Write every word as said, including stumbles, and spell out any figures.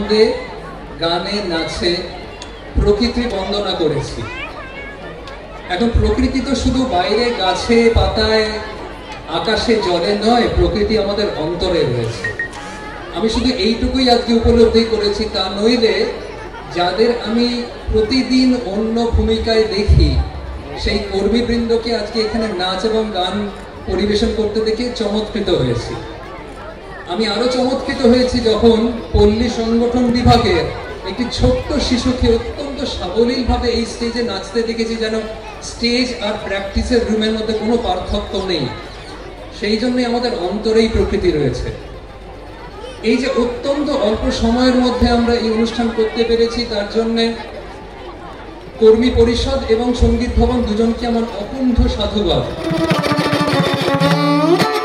আনন্দে গানে নাচে প্রকৃতি বন্দনা করেছি। এখন প্রকৃতি তো শুধু বাইরে গাছে পাতায় আকাশে জলে নয়, প্রকৃতি আমাদের অন্তরে রয়েছে। আমি শুধু এইটুকুই আজকে উপলব্ধি করেছি, তা নইলে যাদের আমি প্রতিদিন অন্য ভূমিকায় দেখি সেই কর্মীবৃন্দকে আজকে এখানে নাচ এবং গান পরিবেশন করতে দেখে চমৎকৃত হয়েছি। আমি আরো চমৎকৃত হয়েছি যখন পল্লী সংগঠন বিভাগের একটি ছোট্ট শিশুকে অত্যন্ত সাবলীলভাবে এই স্টেজে নাচতে দেখেছি, যেন স্টেজ আর প্র্যাকটিসের রুমের মধ্যে কোনো পার্থক্য নেই। সেই জন্যই আমাদের অন্তরেই প্রকৃতি রয়েছে। এই যে অত্যন্ত অল্প সময়ের মধ্যে আমরা এই অনুষ্ঠান করতে পেরেছি, তার জন্য কর্মী পরিষদ এবং সঙ্গীত ভবন দুজনকে আমার অকুণ্ঠ সাধুবাদ।